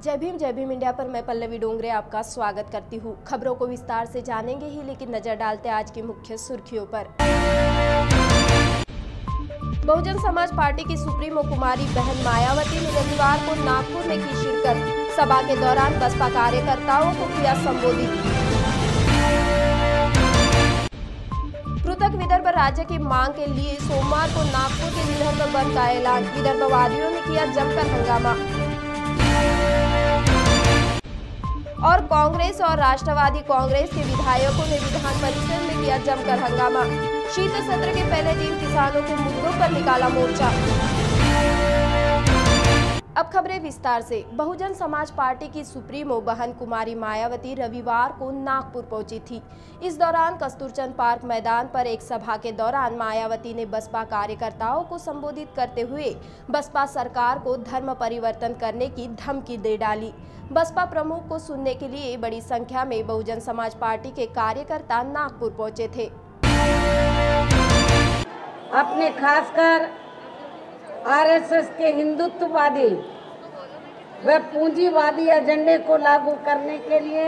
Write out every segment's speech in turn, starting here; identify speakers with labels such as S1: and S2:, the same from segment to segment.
S1: जय भीम इंडिया पर मैं पल्लवी डोंगरे आपका स्वागत करती हूँ। खबरों को विस्तार से जानेंगे ही, लेकिन नजर डालते आज की मुख्य सुर्खियों पर। बहुजन समाज पार्टी की सुप्रीमो कुमारी बहन मायावती ने रविवार को नागपुर में की शिरकत। सभा के दौरान बसपा कार्यकर्ताओं को किया संबोधित। पृथक विदर्भ राज्य की मांग के लिए सोमवार को नागपुर के विदर्भ बंद का ऐलान। विदर्भवादियों ने किया जमकर हंगामा। और कांग्रेस और राष्ट्रवादी कांग्रेस के विधायकों ने विधान परिषद में किया जमकर हंगामा। शीत सत्र के पहले दिन किसानों के मुद्दों पर निकाला मोर्चा। अब खबरें विस्तार से। बहुजन समाज पार्टी की सुप्रीमो बहन कुमारी मायावती रविवार को नागपुर पहुंची थी। इस दौरान कस्तूरचंद पार्क मैदान पर एक सभा के दौरान मायावती ने बसपा कार्यकर्ताओं को संबोधित करते हुए बसपा सरकार को धर्म परिवर्तन करने की धमकी दे डाली। बसपा प्रमुख को सुनने के लिए बड़ी संख्या में बहुजन समाज पार्टी के कार्यकर्ता नागपुर पहुंचे थे।
S2: अपने खासकर आरएसएस के हिंदुत्ववादी व पूंजीवादी एजेंडे को लागू करने के लिए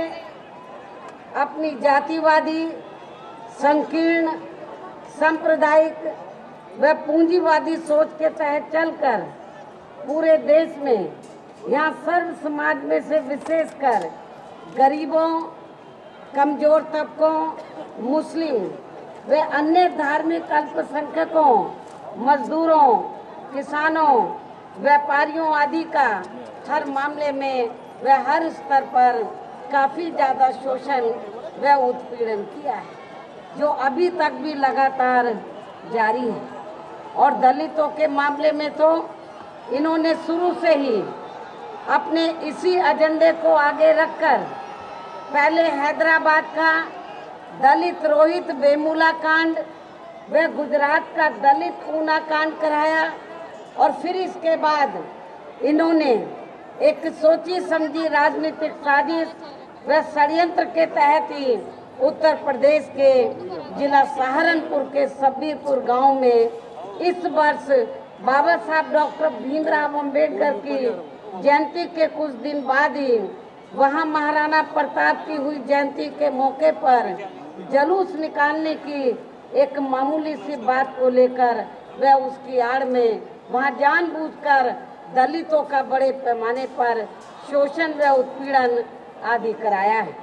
S2: अपनी जातिवादी, संकीर्ण, सांप्रदायिक व पूंजीवादी सोच के तहत चलकर पूरे देश में, यहाँ सर्व समाज में से विशेषकर गरीबों, कमजोर तबकों, मुस्लिम व अन्य धार्मिक अल्पसंख्यकों, मजदूरों, किसानों, व्यापारियों आदि का हर मामले में व हर स्तर पर काफ़ी ज़्यादा शोषण व उत्पीड़न किया है, जो अभी तक भी लगातार जारी है। और दलितों के मामले में तो इन्होंने शुरू से ही अपने इसी एजेंडे को आगे रखकर पहले हैदराबाद का दलित रोहित वेमुला कांड व गुजरात का दलित ऊना कांड कराया, और फिर इसके बाद इन्होंने एक सोची समझी राजनीतिक साजिश व षड्यंत्र के तहत ही उत्तर प्रदेश के जिला सहारनपुर के सब्बीरपुर गांव में इस वर्ष बाबा साहब डॉक्टर भीमराव अंबेडकर की जयंती के कुछ दिन बाद ही वहां महाराणा प्रताप की हुई जयंती के मौके पर जुलूस निकालने की एक मामूली सी बात को लेकर वह उसकी आड़ में वहां जानबूझकर दलितों का बड़े पैमाने पर शोषण व उत्पीड़न आदि कराया है,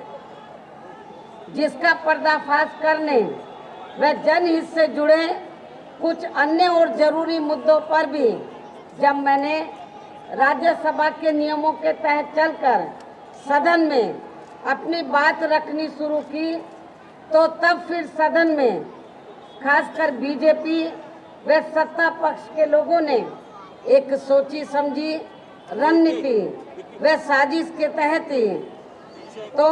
S2: जिसका पर्दाफाश करने व जनहित से जुड़े कुछ अन्य और जरूरी मुद्दों पर भी जब मैंने राज्यसभा के नियमों के तहत चलकर सदन में अपनी बात रखनी शुरू की, तो तब फिर सदन में खासकर बीजेपी व सत्ता पक्ष के लोगों ने एक सोची समझी रणनीति व साजिश के तहत ही तो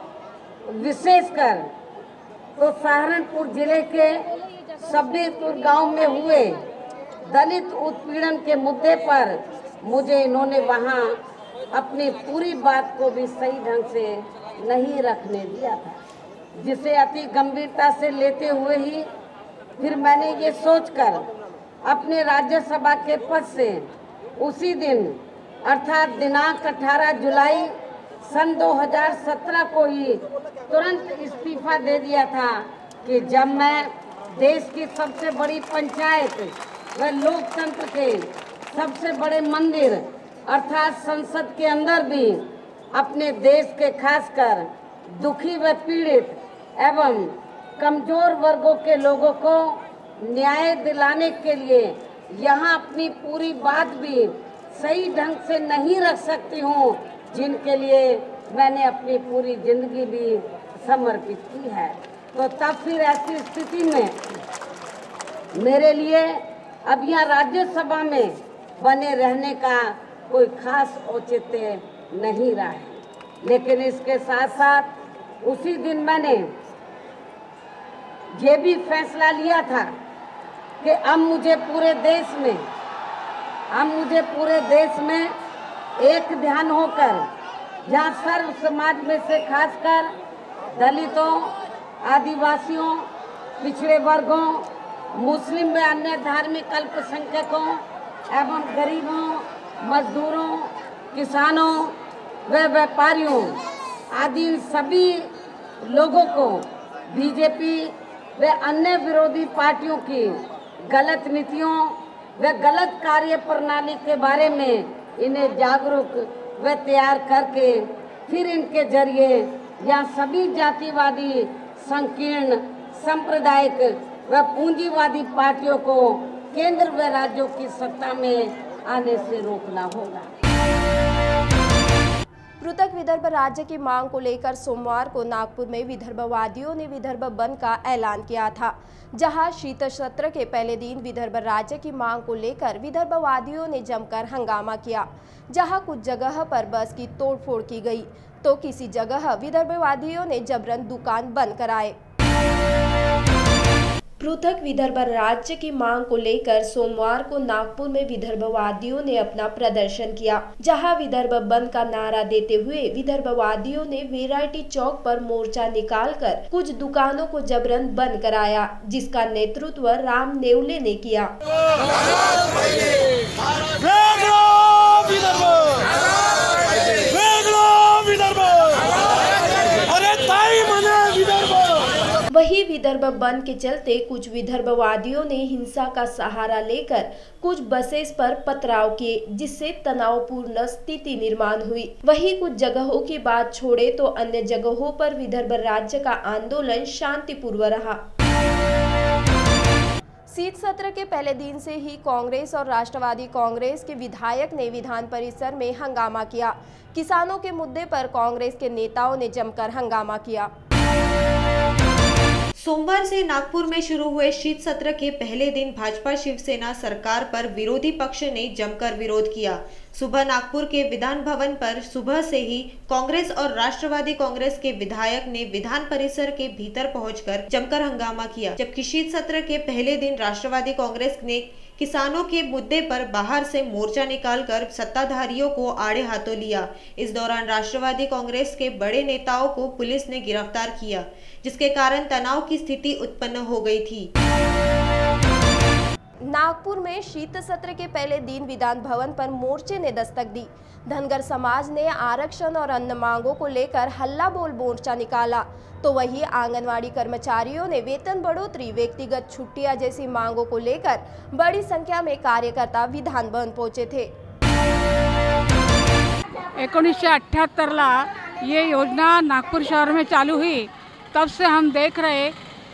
S2: विशेषकर तो सहारनपुर जिले के सब्बीरपुर गांव में हुए दलित उत्पीड़न के मुद्दे पर मुझे इन्होंने वहां अपनी पूरी बात को भी सही ढंग से नहीं रखने दिया था, जिसे अति गंभीरता से लेते हुए ही फिर मैंने ये सोचकर अपने राज्यसभा के पद से उसी दिन अर्थात दिनांक 18 जुलाई सन 2017 को ही तुरंत इस्तीफा दे दिया था कि जब मैं देश की सबसे बड़ी पंचायत व लोकतंत्र के सबसे बड़े मंदिर अर्थात संसद के अंदर भी अपने देश के खासकर दुखी व पीड़ित एवं कमजोर वर्गों के लोगों को न्याय दिलाने के लिए यहाँ अपनी पूरी बात भी सही ढंग से नहीं रख सकती हूँ, जिनके लिए मैंने अपनी पूरी जिंदगी भी समर्पित की है। तो तब फिर ऐसी स्थिति में मेरे लिए अब यहाँ राज्यसभा में बने रहने का कोई खास औचित्य नहीं रहा है। लेकिन इसके साथ साथ उसी दिन मैंने ये भी फैसला लिया था कि अब मुझे पूरे देश में एक ध्यान होकर जहाँ सर्व समाज में से खासकर दलितों, आदिवासियों, पिछड़े वर्गों, मुस्लिम व अन्य धार्मिक अल्पसंख्यकों एवं गरीबों, मजदूरों, किसानों, व व्यापारियों आदि सभी लोगों को बीजेपी व अन्य विरोधी पार्टियों की गलत नीतियों व गलत कार्य प्रणाली के बारे में इन्हें जागरूक व तैयार करके फिर इनके जरिए यहाँ सभी जातिवादी संकीर्ण सांप्रदायिक व पूंजीवादी पार्टियों को केंद्र व राज्यों की सत्ता में आने से रोकना होगा।
S1: पृथक विदर्भ राज्य की मांग को लेकर सोमवार को नागपुर में विदर्भवादियों ने विदर्भ बंद का ऐलान किया था, जहां शीत सत्र के पहले दिन विदर्भ राज्य की मांग को लेकर विदर्भवादियों ने जमकर हंगामा किया। जहां कुछ जगह पर बस की तोड़फोड़ की गई तो किसी जगह विदर्भवादियों ने जबरन दुकान बंद कराए। पृथक विदर्भ राज्य की मांग को लेकर सोमवार को नागपुर में विदर्भवादियों ने अपना प्रदर्शन किया, जहां विदर्भ बंद का नारा देते हुए विदर्भवादियों ने वैरायटी चौक पर मोर्चा निकालकर कुछ दुकानों को जबरन बंद कराया, जिसका नेतृत्व राम नेवले ने किया। वही विदर्भ बंद के चलते कुछ विदर्भवादियों ने हिंसा का सहारा लेकर कुछ बसेस पर पथराव किए, जिससे तनावपूर्ण स्थिति निर्माण हुई। वही कुछ जगहों की बात छोड़े तो अन्य जगहों पर विदर्भ राज्य का आंदोलन शांतिपूर्वक रहा। शीत सत्र के पहले दिन से ही कांग्रेस और राष्ट्रवादी कांग्रेस के विधायक ने विधान परिसर में हंगामा किया। किसानों के मुद्दे पर कांग्रेस के नेताओं ने जमकर हंगामा किया।
S3: सोमवार से नागपुर में शुरू हुए शीत सत्र के पहले दिन भाजपा शिवसेना सरकार पर विरोधी पक्ष ने जमकर विरोध किया। सुबह नागपुर के विधान भवन पर सुबह से ही कांग्रेस और राष्ट्रवादी कांग्रेस के विधायक ने विधान परिसर के भीतर पहुंचकर जमकर हंगामा किया, जबकि शीत सत्र के पहले दिन राष्ट्रवादी कांग्रेस ने किसानों के मुद्दे पर बाहर से मोर्चा निकालकर सत्ताधारियों को आड़े हाथों लिया। इस दौरान राष्ट्रवादी कांग्रेस के बड़े नेताओं को पुलिस ने गिरफ्तार किया, जिसके कारण तनाव की स्थिति उत्पन्न हो गई थी।
S1: नागपुर में शीत सत्र के पहले दिन विधान भवन पर मोर्चे ने दस्तक दी। धनगर समाज ने आरक्षण और अन्य मांगों को लेकर हल्ला बोल मोर्चा निकाला, तो वही आंगनवाड़ी कर्मचारियों ने वेतन बढ़ोतरी, व्यक्तिगत छुट्टियां जैसी मांगों को लेकर बड़ी संख्या में कार्यकर्ता विधान भवन पहुंचे थे।
S4: 1978ला ये योजना नागपुर शहर में चालू हुई, तब से हम देख रहे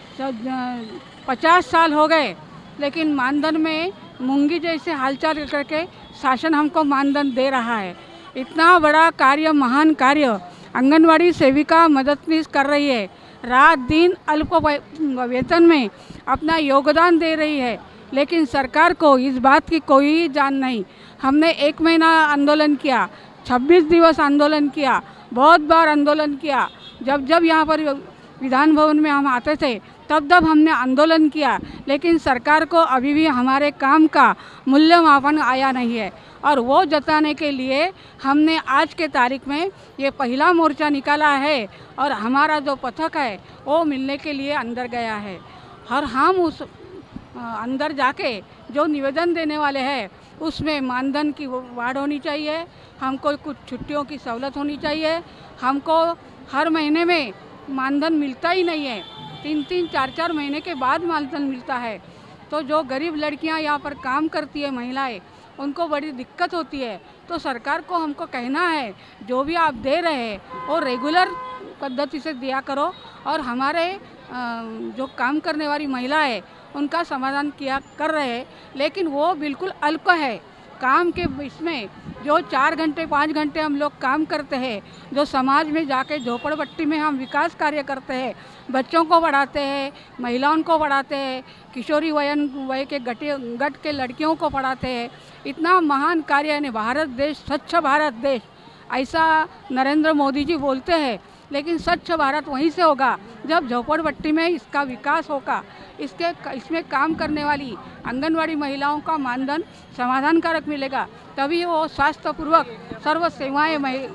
S4: 50 साल हो गए, लेकिन मानधन में मूंगी जैसे हालचाल करके शासन हमको मानधन दे रहा है। इतना बड़ा कार्य, महान कार्य आंगनवाड़ी सेविका मददनीश कर रही है, रात दिन अल्प वेतन में अपना योगदान दे रही है, लेकिन सरकार को इस बात की कोई जान नहीं। हमने 1 महीना आंदोलन किया, 26 दिवस आंदोलन किया, बहुत बार आंदोलन किया। जब यहाँ पर विधान भवन में हम आते थे तब हमने आंदोलन किया, लेकिन सरकार को अभी भी हमारे काम का मूल्यमापन आया नहीं है। और वो जताने के लिए हमने आज के तारीख में ये पहला मोर्चा निकाला है और हमारा जो पथक है वो मिलने के लिए अंदर गया है। और हम उस अंदर जाके जो निवेदन देने वाले हैं उसमें मानधन की वाढ होनी चाहिए, हमको कुछ छुट्टियों की सहूलत होनी चाहिए। हमको हर महीने में मानधन मिलता ही नहीं है, 3-3, 4-4 महीने के बाद मानधन मिलता है। तो जो गरीब लड़कियां यहाँ पर काम करती है, महिलाएं, उनको बड़ी दिक्कत होती है। तो सरकार को हमको कहना है, जो भी आप दे रहे हैं वो रेगुलर पद्धति से दिया करो और हमारे जो काम करने वाली महिला है उनका समाधान किया कर रहे हैं, लेकिन वो बिल्कुल अल्प है। काम के इसमें जो 4 घंटे 5 घंटे हम लोग काम करते हैं, जो समाज में जाके झोपड़पट्टी में हम विकास कार्य करते हैं, बच्चों को पढ़ाते हैं, महिलाओं को पढ़ाते हैं, किशोरी वय के गट के लड़कियों को पढ़ाते हैं। इतना महान कार्य है। भारत देश स्वच्छ भारत देश ऐसा नरेंद्र मोदी जी बोलते हैं, लेकिन स्वच्छ भारत वहीं से होगा जब झोपड़पट्टी में इसका विकास होगा। इसमें काम करने वाली आंगनवाड़ी महिलाओं का मानधन समाधानकारक मिलेगा, तभी वो स्वास्थ्यपूर्वक सर्व सेवाएं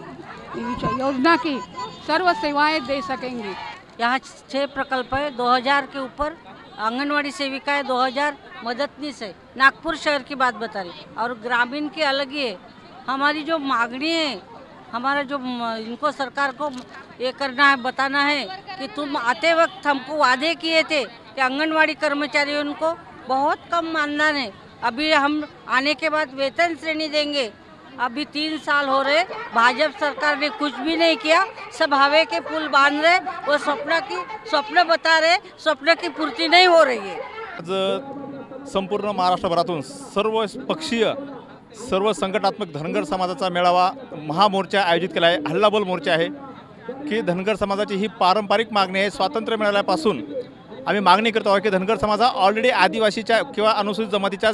S4: योजना की सर्व सेवाएं दे सकेंगी।
S5: यहाँ 6 प्रकल्प है, 2000 के ऊपर आंगनवाड़ी सेविका है, 2000 मददनीश है। नागपुर शहर की बात बता रही, और ग्रामीण की अलग ही है। हमारी जो मांगनी है हमारा जो इनको सरकार को ये करना है, बताना है कि तुम आते वक्त हमको वादे किए थे कि आंगनवाड़ी कर्मचारियों को बहुत कम मानधन है, अभी हम आने के बाद वेतन श्रेणी देंगे। अभी 3 साल हो रहे, भाजपा सरकार ने कुछ भी नहीं किया, सब हवे के पुल बांध रहे, वो स्वप्न बता रहे, स्वप्न की पूर्ति नहीं हो रही है।
S6: आज संपूर्ण महाराष्ट्रभरातून सर्व पक्षीय सर्व संघटनात्मक धनगर समाजाचा मेळावा महामोर्चा आयोजित केला आहे। हल्लाबोल मोर्चा आहे की धनगर समाजाची ही पारंपरिक मागणी आहे। स्वातंत्र्य मिळाल्यापासून आम्ही मागणी करतो आहोत की धनगर समाज ऑलरेडी आदिवासीच्या किंवा अनुसूचित जमातीच्या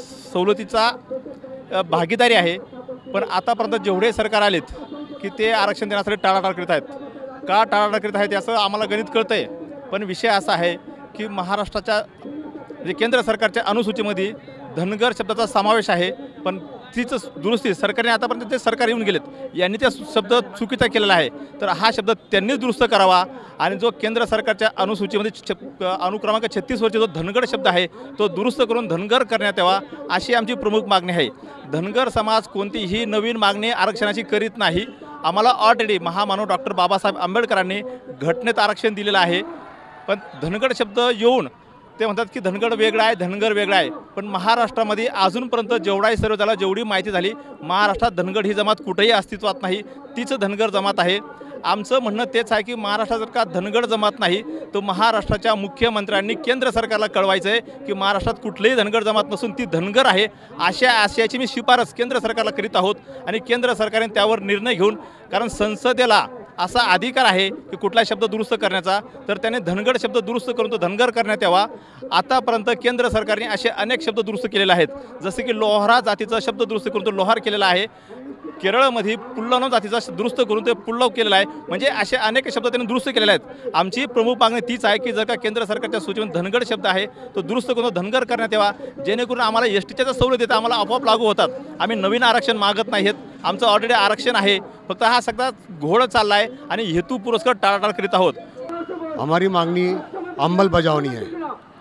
S6: सवलतीचा भागीदारी आहे, पण आतापर्यंत जेवढे सरकार आलेत की ते आरक्षण देण्यासाठी टाळाटाळ करीत आहेत। का टाळाटाळ करीत आहेत याचं आम्हाला गणित कळतं आहे, पण विषय असा आहे की महाराष्ट्राच्या म्हणजे केंद्र सरकारच्या अनुसूचीमध्ये धनगर शब्दाचा समावेश आहे, पण तीच दुरुस्ती सरकारने आतापर्यंत ते सरकार येऊन गेलेत यांनी त्या शब्द चुकीचा केलेला आहे। तर हा शब्द त्यांनीच दुरुस्त करावा आणि जो केंद्र सरकारच्या अनुसूचीमध्ये अनुक्रमांक 36 वरचा जो धनगर शब्द आहे तो दुरुस्त करून धनगर करण्यात यावा, अशी आमची प्रमुख मागणी आहे। धनगर समाज कोणतीही नवीन मागणी आरक्षणाची करीत नाही। आम्हाला ऑलरेडी महामानव डॉक्टर बाबासाहेब आंबेडकरांनी घटनेत आरक्षण दिलेलं आहे, पण धनगर शब्द येऊन ते म्हणतात की धनगर वेगळा आहे, धनगर वेगळा आहे, पण महाराष्ट्रामध्ये अजूनपर्यंत जेवढाही सर्व झाला, जेवढी माहिती झाली, महाराष्ट्रात धनगर ही जमात कुठेही अस्तित्वात नाही, तीच धनगर जमात आहे। आमचं म्हणणं तेच आहे की महाराष्ट्रात जर का धनगर जमात नाही तर महाराष्ट्राच्या मुख्यमंत्र्यांनी केंद्र सरकारला कळवायचं आहे की महाराष्ट्रात कुठलीही धनगर जमात नसून ती धनगर आहे, अशा आशयाची मी शिफारस केंद्र सरकारला करीत आहोत आणि केंद्र सरकारने त्यावर निर्णय घेऊन, कारण संसदेला असा अधिकार आहे की कुठला शब्द दुरुस्त करण्याचा, तर त्याने धनगर शब्द दुरुस्त करून तो धनगर करण्यात यावा। आतापर्यंत केंद्र सरकारने असे अनेक शब्द दुरुस्त केलेले आहेत, जसे की लोहारा जातीचा शब्द दुरुस्त करून तो लोहार केलेला आहे, केरळमध्ये पुल्लव जातीचा दुरुस्त करून ते पुल्लव केलेला आहे, म्हणजे असे अनेक शब्द त्यांनी दुरुस्त केलेले आहेत। आमची प्रमुख मागणी तीच आहे की जर का केंद्र सरकारच्या सूचीमध्ये धनगर शब्द आहे तो दुरुस्त करून धनगर करण्यात यावा, जेणेकरून आम्हाला एसटीच्या सवलत येतात, आम्हाला आपोआप लागू होतात। आम्ही नवीन आरक्षण मागत नाहीत, आमचं ऑलरेडी आरक्षण आहे, फक्त हा सगळा घोळ चालला आहे आणि हेतू पुरस्कार टाळाटाळ करीत आहोत।
S7: हमारी मांगनी अंमलबजावनी है।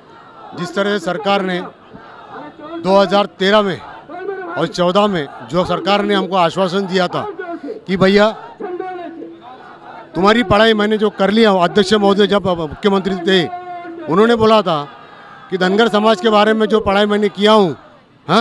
S7: जिस तरह से सरकार ने 2013 में और 14 में जो सरकार ने हमको आश्वासन दिया था कि भैया तुम्हारी पढ़ाई मैंने जो कर लिया, अध्यक्ष महोदय जब मुख्यमंत्री थे उन्होंने बोला था कि धनगर समाज के बारे में जो पढ़ाई मैंने किया हूँ, हाँ,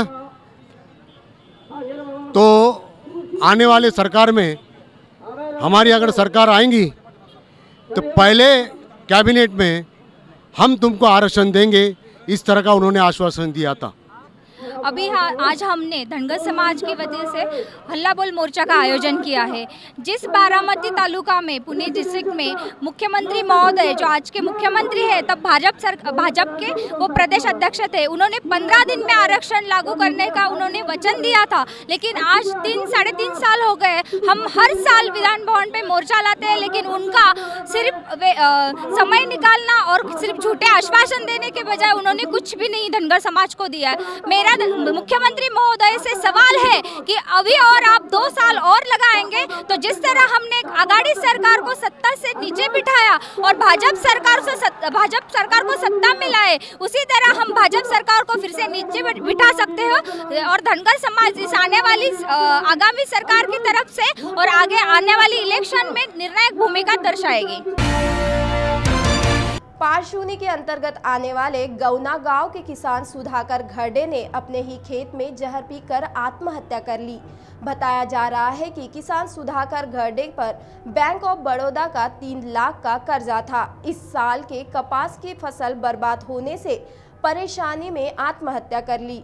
S7: तो आने वाले सरकार में हमारी अगर सरकार आएंगी तो पहले कैबिनेट में हम तुमको आरक्षण देंगे, इस तरह का उन्होंने आश्वासन दिया था।
S8: अभी आज हमने धनगर समाज की वजह से हल्ला बोल मोर्चा का आयोजन किया है। जिस बारामती तालुका में पुणे डिस्ट्रिक्ट में मुख्यमंत्री महोदय जो आज के मुख्यमंत्री है, तब भाजपा के वो प्रदेश अध्यक्ष थे, उन्होंने 15 दिन में आरक्षण लागू करने का उन्होंने वचन दिया था, लेकिन आज 3-3.5 साल हो गए। हम हर साल विधान भवन पे मोर्चा लाते हैं, लेकिन उनका सिर्फ समय निकालना और सिर्फ झूठे आश्वासन देने के बजाय उन्होंने कुछ भी नहीं धनगर समाज को दिया है। मेरा मुख्यमंत्री महोदय से सवाल है कि अभी और आप 2 साल और लगाएंगे तो जिस तरह हमने आघाड़ी सरकार को सत्ता से नीचे बिठाया और भाजपा सरकार को सत्ता मिलाए, उसी तरह हम भाजपा सरकार को फिर से नीचे बिठा सकते हैं और धनगर समाज इस आने वाली आगामी सरकार की तरफ से और आगे आने वाली इलेक्शन में निर्णायक भूमिका दर्शाएगी।
S1: पारशूनी के अंतर्गत आने वाले गौना गांव के किसान सुधाकर घरडे ने अपने ही खेत में जहर पीकर आत्महत्या कर ली। बताया जा रहा है कि किसान सुधाकर घरडे पर बैंक ऑफ बड़ौदा का 3 लाख का कर्जा था। इस साल के कपास की फसल बर्बाद होने से परेशानी में आत्महत्या कर ली।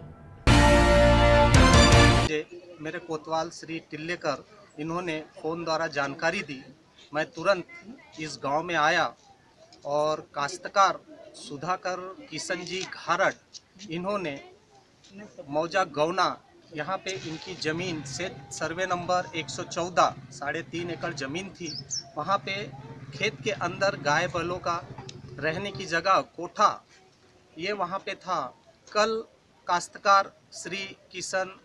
S9: मेरे कोतवाल श्री टिल्लेकर इन्होंने फोन द्वारा जानकारी दी। मैं तुरंत इस गांव में आया और काश्तकार सुधाकर किशन जी घारट इन्होंने मौजा गौना यहाँ पे इनकी ज़मीन से सर्वे नंबर 114 3.5 एकड़ ज़मीन थी। वहाँ पे खेत के अंदर गाय बैलों का रहने की जगह कोठा ये वहाँ पे था। कल काश्तकार श्री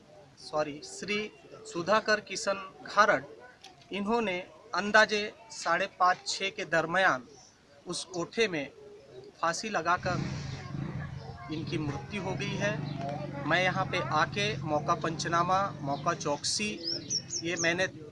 S9: सुधाकर किशन घारट इन्होंने अंदाजे 5:30-6 के दरमियान उस कोठे में फांसी लगाकर इनकी मृत्यु हो गई है। मैं यहाँ पे आके मौका पंचनामा, मौका चौकसी ये मैंने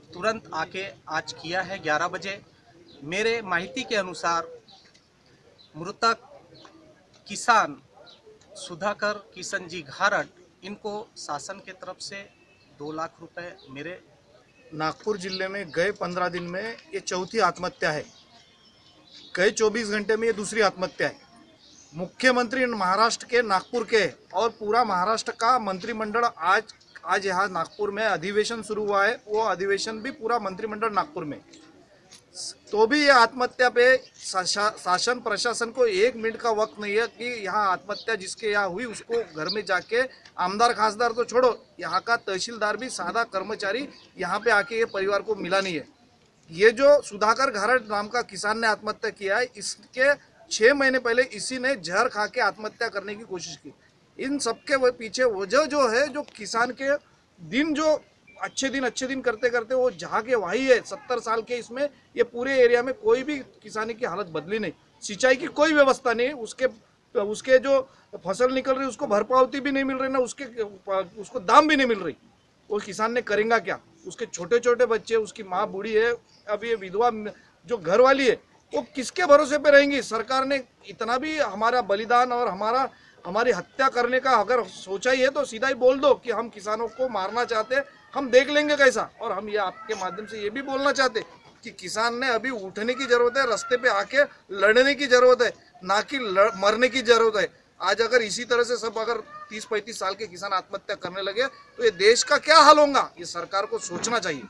S9: तुरंत आके आज किया है 11 बजे। मेरे माहिती के अनुसार मृतक किसान सुधाकर किशन जी घारट, इनको शासन के तरफ से 2 लाख रुपए मेरे
S10: नागपुर जिले में गए 15 दिन में ये चौथी आत्महत्या है। गए 24 घंटे में ये दूसरी आत्महत्या है। मुख्यमंत्री महाराष्ट्र के नागपुर के और पूरा महाराष्ट्र का मंत्रिमंडल आज यहाँ नागपुर में अधिवेशन शुरू हुआ है। वो अधिवेशन भी पूरा मंत्रिमंडल नागपुर में, तो भी ये आत्महत्या पे शासन प्रशासन को 1 मिनट का वक्त नहीं है कि यहाँ आत्महत्या जिसके यहाँ हुई उसको घर में जाके, आमदार खासदार तो छोड़ो, यहाँ का तहसीलदार भी सादा कर्मचारी यहाँ पे आके ये परिवार को मिला नहीं है। ये जो सुधाकर घारट नाम का किसान ने आत्महत्या किया है, इसके 6 महीने पहले इसी ने जहर खा के आत्महत्या करने की कोशिश की। इन सबके पीछे वजह जो है, जो किसान के दिन जो अच्छे दिन करते करते वो जहाँ के वही है। 70 साल के इसमें ये पूरे एरिया में कोई भी किसानी की हालत बदली नहीं, सिंचाई की कोई व्यवस्था नहीं, उसके जो फसल निकल रही उसको भरपावती भी नहीं मिल रही, ना उसको दाम भी नहीं मिल रही। वो किसान ने करेंगे क्या? उसके छोटे छोटे बच्चे, उसकी माँ बूढ़ी है, अब ये विधवा जो घर वाली है, वो किसके भरोसे पे रहेंगी? सरकार ने इतना भी हमारा बलिदान और हमारी हत्या करने का अगर सोचा ही है तो सीधा ही बोल दो कि हम किसानों को मारना चाहते हैं, हम देख लेंगे कैसा। और हम ये आपके माध्यम से ये भी बोलना चाहते कि किसान ने अभी उठने की जरूरत है, रास्ते पे आके लड़ने की जरूरत है, ना कि मरने की जरूरत है। आज अगर इसी तरह से सब अगर 30-35 साल के किसान आत्महत्या करने लगे तो ये देश का क्या हाल होगा? ये सरकार को सोचना चाहिए।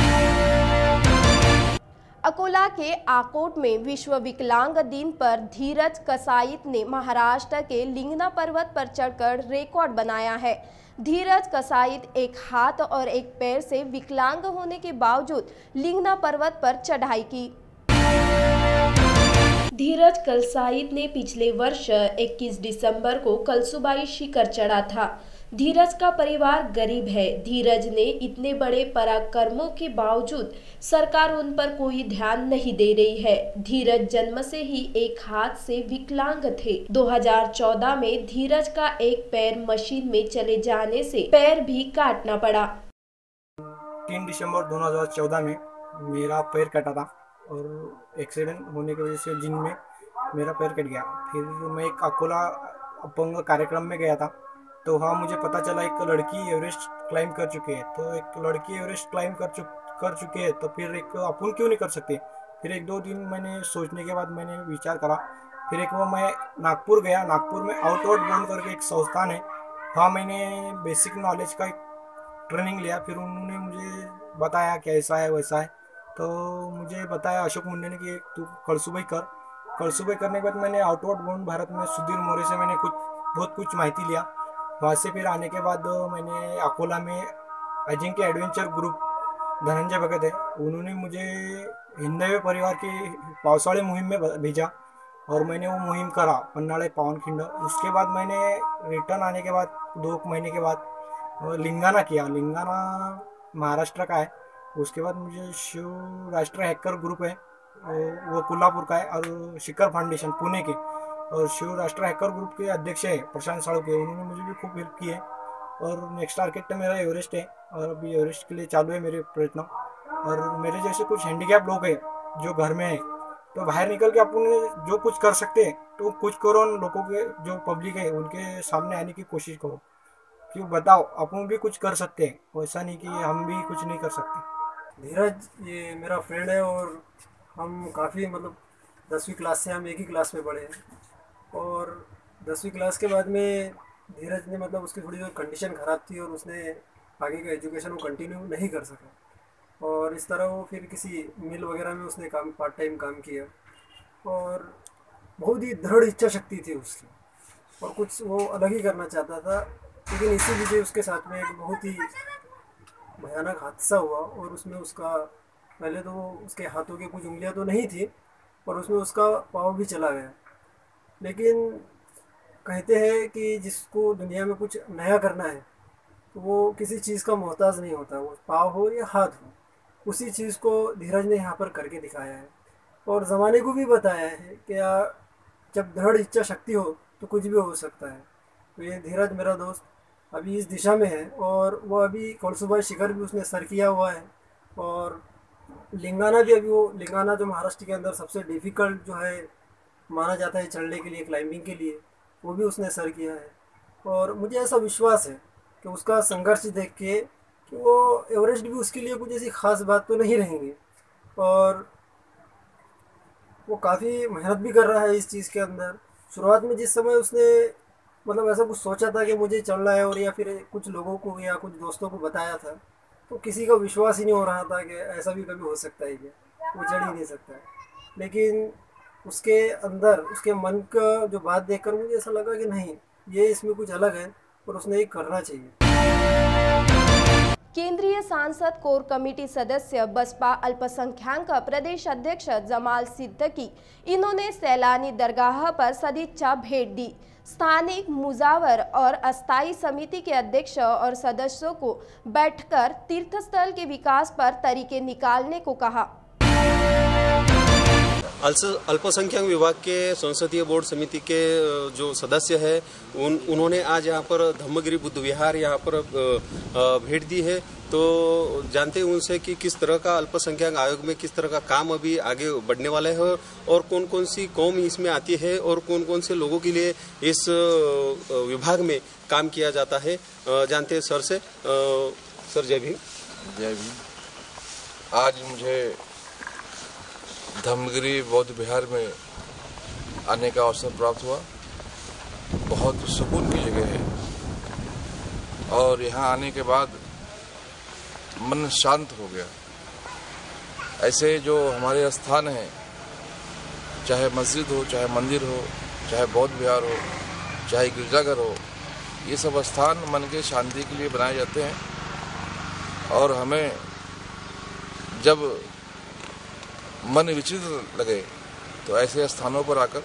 S1: अकोला के आकोट में विश्व विकलांग दिन पर धीरज कसाईत ने महाराष्ट्र के लिंगना पर्वत पर चढ़कर रिकॉर्ड बनाया है। धीरज कसाईत एक हाथ और एक पैर से विकलांग होने के बावजूद लिंगना पर्वत पर चढ़ाई की। धीरज कसाईत ने पिछले वर्ष 21 दिसंबर को कलसुबाई शिखर चढ़ा था। धीरज का परिवार गरीब है। धीरज ने इतने बड़े पराक्रमों के बावजूद सरकार उन पर कोई ध्यान नहीं दे रही है। धीरज जन्म से ही एक हाथ से विकलांग थे। 2014 में धीरज का एक पैर मशीन में चले जाने से पैर भी काटना पड़ा।
S11: 3 दिसंबर 2014 में मेरा पैर कटा था और एक्सीडेंट होने की वजह से जिन में मेरा पैर कट गया। फिर मैं एक अकोला अपंग कार्यक्रम में गया था, तो वहाँ मुझे पता चला एक लड़की एवरेस्ट क्लाइंब कर चुकी है। तो एक लड़की एवरेस्ट क्लाइंब कर चुकी है तो फिर एक अपन क्यों नहीं कर सकते? फिर 1-2 दिन मैंने सोचने के बाद मैंने विचार करा। फिर एक वो मैं नागपुर गया। नागपुर में आउटवर्ड बोर्ड करके एक संस्थान है, वहाँ मैंने बेसिक नॉलेज का एक ट्रेनिंग लिया। फिर उन्होंने मुझे बताया कि ऐसा है वैसा है, तो मुझे बताया अशोक मुंडे ने कि तू कलसुबाई कर। कलसुबाई करने के बाद मैंने आउटवर्ड बोर्ड भारत में सुधीर मोरे से मैंने बहुत कुछ माहिती लिया। वहाँ से फिर आने के बाद मैंने अकोला में अजिंक्य एडवेंचर ग्रुप धनंजय भगत है, उन्होंने मुझे हिंदवी परिवार की पावसाड़ी मुहिम में भेजा और मैंने वो मुहिम करा पन्नाड़े पावनखिंड। उसके बाद मैंने रिटर्न आने के बाद 2 महीने के बाद लिंगाना किया। लिंगाना महाराष्ट्र का है। उसके बाद मुझे शिव राष्ट्र हैकर ग्रुप है, वो कोल्हापुर का है, और शिखर फाउंडेशन पुणे के और शिव राष्ट्र हैकर ग्रुप के अध्यक्ष है प्रशांत साड़ू के, उन्होंने मुझे भी खूब हेल्प की है। और नेक्स्ट टारगेट मेरा एवरेस्ट है और अभी एवरेस्ट के लिए चालू है मेरे प्रयत्न। और मेरे जैसे कुछ हैंडीकैप लोग हैं जो घर में है, तो बाहर निकल के अपन जो कुछ कर सकते हैं तो कुछ करो। लोगों के जो पब्लिक है उनके सामने आने की कोशिश करो, क्यों बताओ अपन भी कुछ कर सकते हैं, वैसा नहीं कि हम भी कुछ नहीं कर सकते।
S12: धीरज ये मेरा फ्रेंड है और हम काफ़ी 10वीं क्लास से हम एक ही क्लास में पढ़े हैं। और 10वीं क्लास के बाद में धीरज ने उसकी थोड़ी जो कंडीशन ख़राब थी और उसने आगे का एजुकेशन वो कंटिन्यू नहीं कर सका, और इस तरह वो फिर किसी मिल वगैरह में उसने पार्ट टाइम काम किया। और बहुत ही दृढ़ इच्छा शक्ति थी उसकी और कुछ वो अलग ही करना चाहता था। लेकिन इसी वजह उसके साथ में एक बहुत ही भयानक हादसा हुआ और उसमें उसका पहले तो उसके हाथों की कुछ उंगलियां तो नहीं थी और उसमें उसका पाँव भी चला गया। लेकिन कहते हैं कि जिसको दुनिया में कुछ नया करना है तो वो किसी चीज़ का मोहताज नहीं होता, वो पाँव हो या हाथ हो। उसी चीज़ को धीरज ने यहाँ पर करके दिखाया है और ज़माने को भी बताया है कि जब दृढ़ इच्छा शक्ति हो तो कुछ भी हो सकता है। तो ये धीरज मेरा दोस्त अभी इस दिशा में है और वो अभी कलसुबाई शिखर भी उसने सर किया हुआ है और लिंगाना भी अभी वो लिंगाना जो महाराष्ट्र के अंदर सबसे डिफ़िकल्ट जो है माना जाता है चढ़ने के लिए, क्लाइंबिंग के लिए, वो भी उसने सर किया है। और मुझे ऐसा विश्वास है कि उसका संघर्ष देख के कि वो एवरेस्ट भी उसके लिए कुछ ऐसी ख़ास बात तो नहीं रहेंगी। और वो काफ़ी मेहनत भी कर रहा है इस चीज़ के अंदर। शुरुआत में जिस समय उसने मतलब ऐसा कुछ सोचा था कि मुझे चलना है, और या फिर कुछ लोगों को या कुछ दोस्तों को बताया था, तो किसी का विश्वास ही नहीं हो रहा था कि ऐसा भी कभी हो सकता है, क्या वो चढ़ ही नहीं सकता है। लेकिन उसके अंदर उसके मन का जो बात देखकर मुझे ऐसा लगा कि नहीं, ये इसमें कुछ अलग है और उसने ये करना चाहिए।
S1: केंद्रीय सांसद कोर कमेटी सदस्य बसपा अल्पसंख्याक प्रदेश अध्यक्ष जमाल सिद्दीकी इन्होंने सैलानी दरगाह पर सदिच्छा भेंट दी। स्थानिक मुजावर और अस्थायी समिति के अध्यक्ष और सदस्यों को बैठकर तीर्थस्थल के विकास पर तरीके निकालने को कहा।
S13: अल्पसंख्यक विभाग के संसदीय बोर्ड समिति के जो सदस्य है उन्होंने आज यहाँ पर धम्मगिरी बुद्ध विहार यहाँ पर भेंट दी है। तो जानते हैं उनसे कि किस तरह का अल्पसंख्यक आयोग में किस तरह का काम अभी आगे बढ़ने वाला है और कौन कौन सी कौम इसमें आती है और कौन कौन से लोगों के लिए इस विभाग में काम किया जाता है। जानते हैं सर से। सर जय भीम।
S14: जय भीम। आज मुझे धम्मगिरी बौद्ध विहार में आने का अवसर प्राप्त हुआ। बहुत सुकून की जगह है और यहाँ आने के बाद मन शांत हो गया। ऐसे जो हमारे स्थान हैं, चाहे मस्जिद हो, चाहे मंदिर हो, चाहे बौद्ध विहार हो, चाहे गिरजाघर हो, ये सब स्थान मन के शांति के लिए बनाए जाते हैं। और हमें जब मन विचलित लगे तो ऐसे स्थानों पर आकर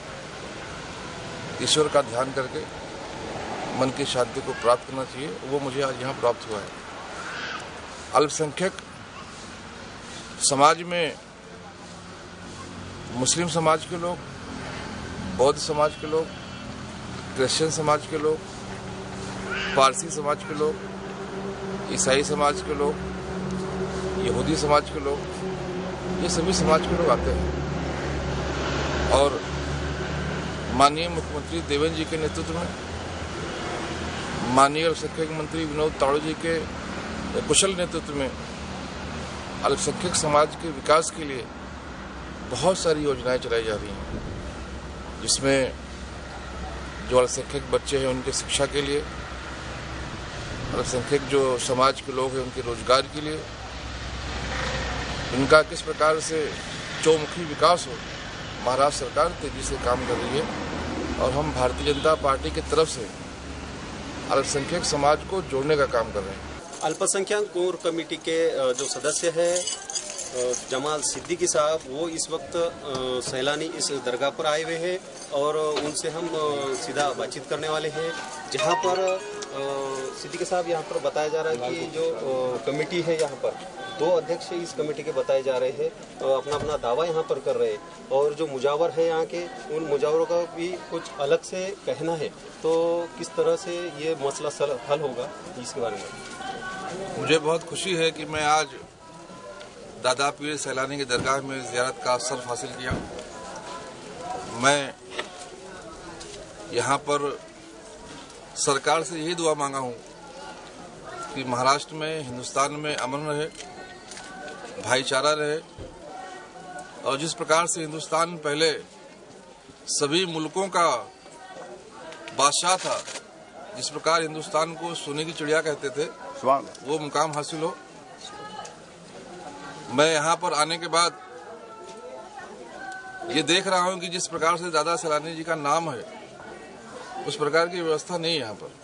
S14: ईश्वर का ध्यान करके मन की शांति को प्राप्त करना चाहिए। वो मुझे आज यहाँ प्राप्त हुआ है। अल्पसंख्यक समाज में मुस्लिम समाज के लोग, बौद्ध समाज के लोग, क्रिश्चियन समाज के लोग, पारसी समाज के लोग, ईसाई समाज के लोग, यहूदी समाज के लोग, ये सभी समाज के लोग आते हैं। और माननीय मुख्यमंत्री देवेंद्र जी के नेतृत्व में, माननीय अल्पसंख्यक मंत्री विनोद तावड़े जी के कुशल नेतृत्व में अल्पसंख्यक समाज के विकास के लिए बहुत सारी योजनाएं चलाई जा रही हैं, जिसमें जो अल्पसंख्यक बच्चे हैं उनके शिक्षा के लिए, अल्पसंख्यक जो समाज के लोग हैं उनके रोजगार के लिए, उनका किस प्रकार से चौमुखी विकास हो, महाराष्ट्र सरकार तेजी से काम कर रही है। और हम भारतीय जनता पार्टी की तरफ से अल्पसंख्यक समाज को जोड़ने का काम कर रहे हैं।
S13: अल्पसंख्यक कोर कमेटी के जो सदस्य है जमाल सिद्दीकी साहब, वो इस वक्त सैलानी इस दरगाह पर आए हुए हैं और उनसे हम सीधा बातचीत करने वाले हैं। जहां पर सिद्दीकी साहब यहाँ पर बताया जा रहा है कि जो कमेटी है यहाँ पर 2 अध्यक्ष इस कमेटी के बताए जा रहे हैं, अपना अपना दावा यहाँ पर कर रहे हैं। और जो मुजावर है यहाँ के, उन मुजावरों का भी कुछ अलग से कहना है। तो किस तरह से ये मसला हल होगा, इसके बारे में
S14: मुझे बहुत खुशी है कि मैं आज दादा पीर सैलानी की दरगाह में ज़ियारत का अवसर हासिल किया। मैं यहाँ पर सरकार से यही दुआ मांगा हूँ कि महाराष्ट्र में, हिंदुस्तान में अमन रहे, भाईचारा रहे। और जिस प्रकार से हिंदुस्तान पहले सभी मुल्कों का बादशाह था, जिस प्रकार हिंदुस्तान को सोने की चिड़िया कहते थे, वो मुकाम हासिल हो। मैं यहाँ पर आने के बाद ये देख रहा हूँ कि जिस प्रकार से दादा सैलानी जी का नाम है, उस प्रकार की व्यवस्था नहीं है यहाँ पर।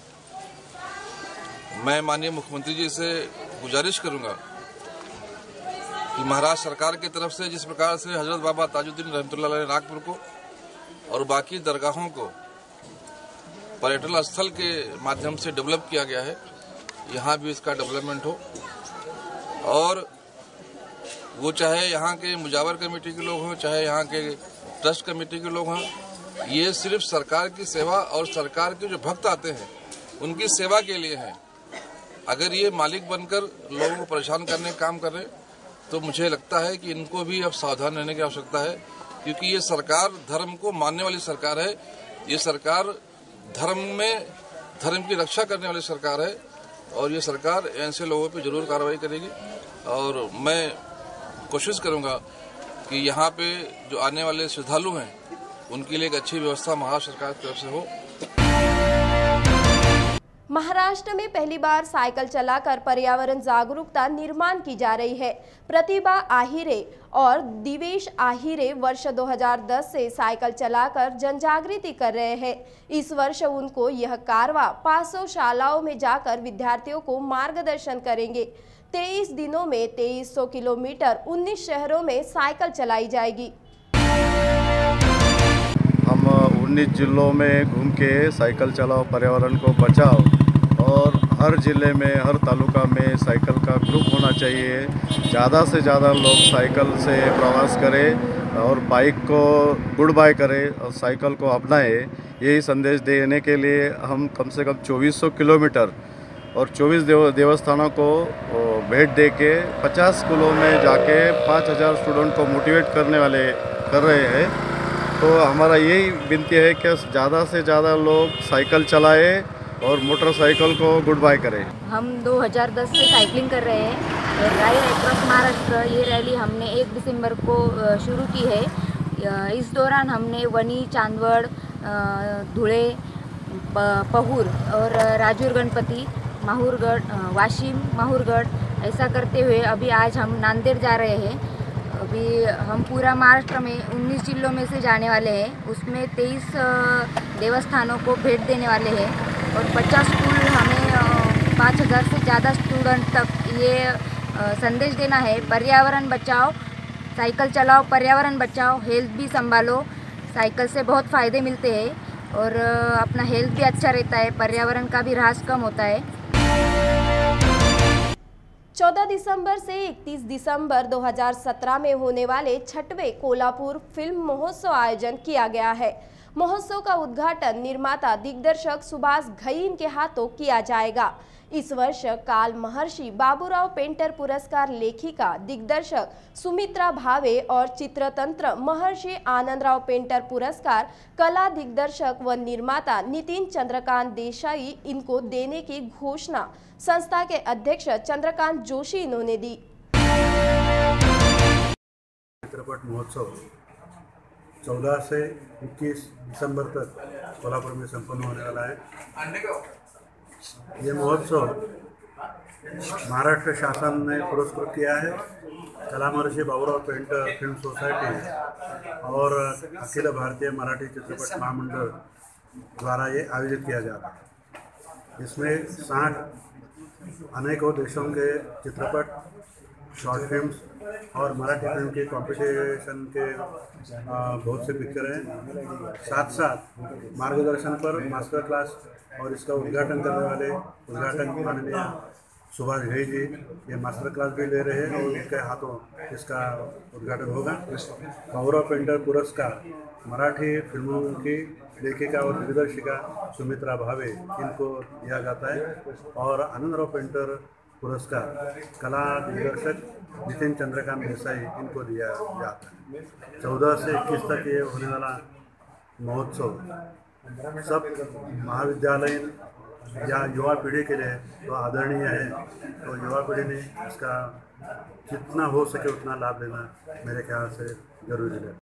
S14: मैं माननीय मुख्यमंत्री जी से गुजारिश करूंगा कि महाराष्ट्र सरकार की तरफ से जिस प्रकार से हजरत बाबा ताजुद्दीन रहमतुल्लाह अलैह नागपुर को और बाकी दरगाहों को पर्यटन स्थल के माध्यम से डेवलप किया गया है, यहाँ भी इसका डेवलपमेंट हो। और वो चाहे यहाँ के मुजावर कमेटी के लोग हों, चाहे यहाँ के ट्रस्ट कमेटी के लोग हों, ये सिर्फ सरकार की सेवा और सरकार के जो भक्त आते हैं उनकी सेवा के लिए है। अगर ये मालिक बनकर लोगों को परेशान करने का काम कर रहे तो मुझे लगता है कि इनको भी अब सावधान रहने की आवश्यकता है, क्योंकि ये सरकार धर्म को मानने वाली सरकार है। ये सरकार धर्म की रक्षा करने वाली सरकार है और ये सरकार ऐसे लोगों पे जरूर कार्रवाई करेगी। और मैं कोशिश करूंगा कि यहाँ पे जो आने वाले श्रद्धालु हैं उनके लिए एक अच्छी व्यवस्था महाराष्ट्र सरकार की तरफ से हो।
S1: महाराष्ट्र में पहली बार साइकिल चलाकर पर्यावरण जागरूकता निर्माण की जा रही है। प्रतिभा आहिरे और दिवेश आहिरे वर्ष 2010 से साइकिल चलाकर जनजागृति कर रहे हैं। इस वर्ष उनको यह कारवा 500 शालाओं में जाकर विद्यार्थियों को मार्गदर्शन करेंगे। 23 दिनों में 2300 किलोमीटर 19 शहरों में साइकिल चलाई जाएगी।
S15: हम 19 जिलों में घूम के साइकिल चलाओ पर्यावरण को बचाओ, और हर ज़िले में हर तालुका में साइकिल का ग्रुप होना चाहिए। ज़्यादा से ज़्यादा लोग साइकिल से प्रवास करें और बाइक को गुड बाय करें और साइकिल को अपनाएं। यही संदेश देने के लिए हम कम से कम 2400 किलोमीटर और 24 देवस्थानों को भेंट दे के 50 स्कूलों में जाके 5000 स्टूडेंट को मोटिवेट कर रहे हैं। तो हमारा यही विनती है कि ज़्यादा से ज़्यादा लोग साइकिल चलाएं और मोटरसाइकिल को गुड बाय करें।
S16: हम 2010 से साइकिलिंग कर रहे हैं। राइड अक्रॉस महाराष्ट्र ये रैली हमने 1 दिसंबर को शुरू की है। इस दौरान हमने वनी, चांदवड, धुळे, पहूर और राजूर गणपति, माहूरगढ़, वाशिम, माहूरगढ़ ऐसा करते हुए अभी आज हम नांदेड़ जा रहे हैं। अभी हम पूरा महाराष्ट्र में 19 जिलों में से जाने वाले हैं। उसमें 23 देवस्थानों को भेंट देने वाले हैं और 50 स्कूल हमें 5000 से ज़्यादा स्टूडेंट तक ये संदेश देना है। पर्यावरण बचाओ, साइकिल चलाओ, पर्यावरण बचाओ, हेल्थ भी संभालो। साइकिल से बहुत फ़ायदे मिलते हैं और अपना हेल्थ भी अच्छा रहता है, पर्यावरण का भी ह्रास कम होता है।
S1: 14 दिसंबर से 31 दिसंबर 2017 में होने वाले 6वें कोल्हापुर फिल्म महोत्सव आयोजन किया गया है। महोत्सव का उद्घाटन निर्माता दिग्दर्शक सुभाष घईन के हाथों किया जाएगा। इस वर्ष काल महर्षि बाबूराव पेंटर पुरस्कार लेखिका दिग्दर्शक सुमित्रा भावे और चित्रतंत्र महर्षि आनंदराव पेंटर पुरस्कार कला दिग्दर्शक व निर्माता नितिन चंद्रकांत देसाई इनको देने की घोषणा संस्था के अध्यक्ष चंद्रकांत जोशी इन्होंने दी।
S17: चित्रपट महोत्सव 14 से 21 दिसंबर तक कोल्हापुर में संपन्न होने वाला है। ये महोत्सव महाराष्ट्र शासन ने पुरस्कृत किया है। कला महर्षि बाबूराव पेंटर फिल्म सोसाइटी और अखिल भारतीय मराठी चित्रपट महामंडल द्वारा ये आयोजित किया जा रहा है। इसमें 60 अनेकों देशों के चित्रपट, शॉर्ट फिल्म्स और मराठी फिल्म के कंपटीशन के बहुत से पिक्चर हैं। साथ साथ मार्गदर्शन पर मास्टर क्लास और इसका उद्घाटन करने वाले उद्घाटक माननीय सुभाष घई जी ये मास्टर क्लास भी ले रहे हैं और उनके हाथों इसका उद्घाटन होगा। बाबूराव पेंटर पुरस्कार मराठी फिल्मों की लेखिका और दिग्दर्शिका सुमित्रा भावे इनको दिया जाता है और आनंदराव पेंटर पुरस्कार कला दिग्दर्शक नितिन चंद्रकांत देसाई इनको दिया जाता है। 14 से 21 तक ये होने वाला महोत्सव सब महाविद्यालयीन या युवा पीढ़ी के लिए तो आदरणीय है। तो युवा पीढ़ी ने इसका जितना हो सके उतना लाभ लेना मेरे ख्याल से जरूरी है।